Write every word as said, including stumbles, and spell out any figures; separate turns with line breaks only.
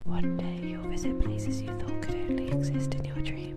One day you'll visit places you thought could only exist in your dreams.